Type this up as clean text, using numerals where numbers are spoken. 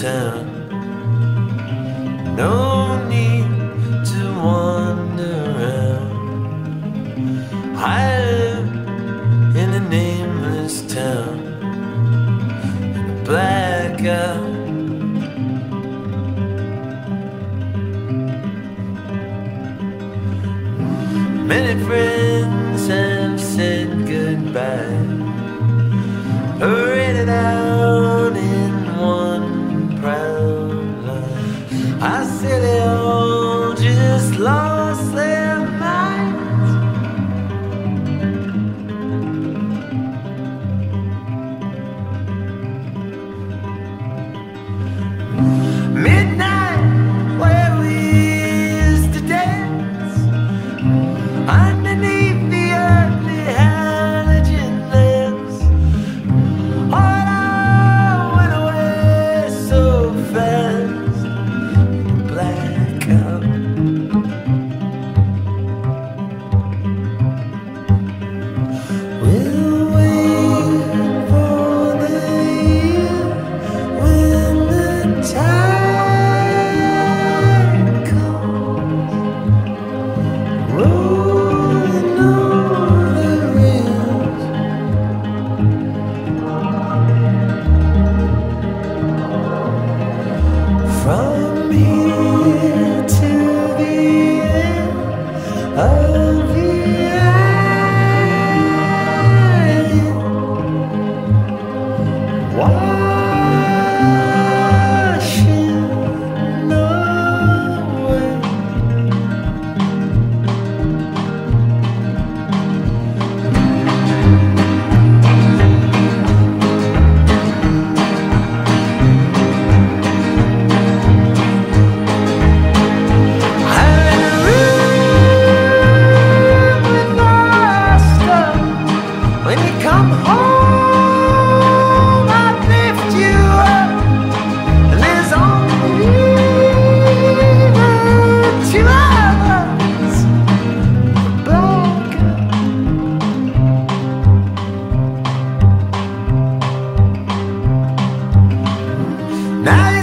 town. No need to wander around. I live in a nameless town, in a blackout. Many friends have said goodbye, paraded out in one proud line. I say they all just lost their minds. Midnight, where we used to dance underneath the ugly halogen lamps. All I went away so fast, blackout. We'll wait for the year when the tide comes, rolling over the rims. From here to the end of the island, washing away. I'm in a room with all our stuff. When you come home, I lift you up, and there's only the two of us. Blackout. Now